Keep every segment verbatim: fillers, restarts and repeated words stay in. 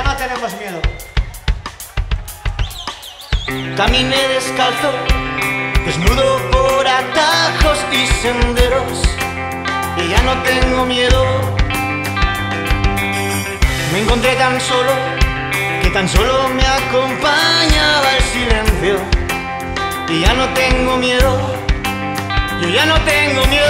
Ya no tenemos miedo. Caminé descalzo, desnudo por atajos y senderos, y ya no tengo miedo. Me encontré tan solo, que tan solo me acompañaba el silencio, y ya no tengo miedo, yo ya no tengo miedo.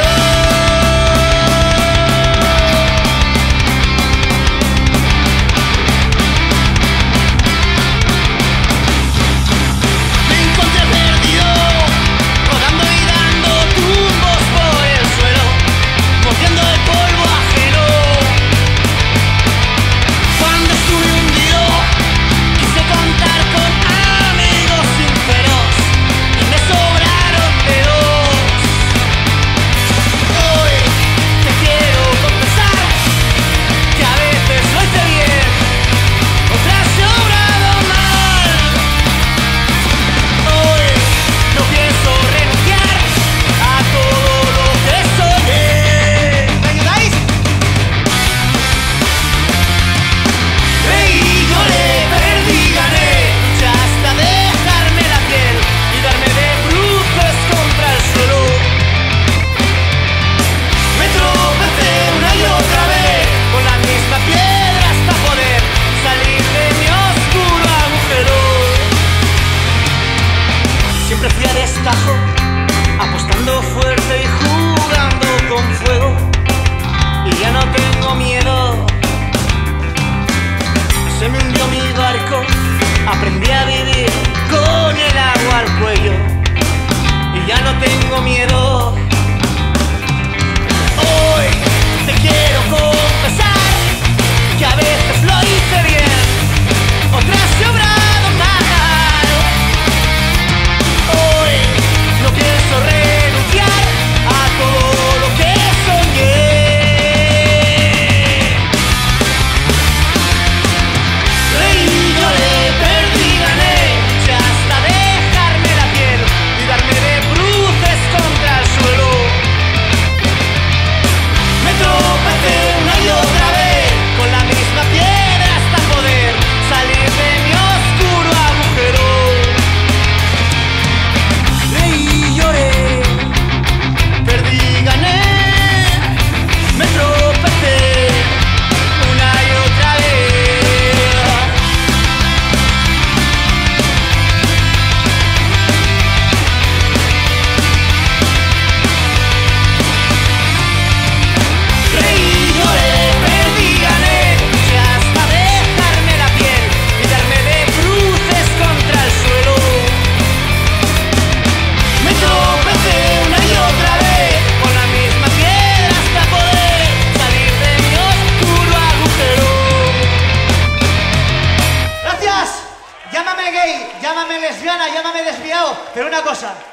Apostando fuerte y jugando con fuego, y ya no tengo miedo. Se me hundió mi barco, aprendí a vivir con el agua al cuello, y ya no tengo miedo. Hoy te quiero confesar que a veces lo hice bien, otras he obrado mal. No pienso renunciar a todo lo que soñé. Reí, lloré, perdí, gané, ya hasta dejarme la piel y darme de bruces contra el suelo. Me tropecé una y otra vez con la misma piedra hasta poder salir de mi oscuro agujero. Perdí, gané, me tropecé una y otra vez. Reí, lloré, perdí, gané, ya hasta dejarme la piel y darme de cruces contra el suelo. Me tropecé una y otra vez con la misma piedra hasta poder salir de mi oscuro agujero. ¡Gracias! Llámame gay, llámame lesbiana, llámame desviado, pero una cosa.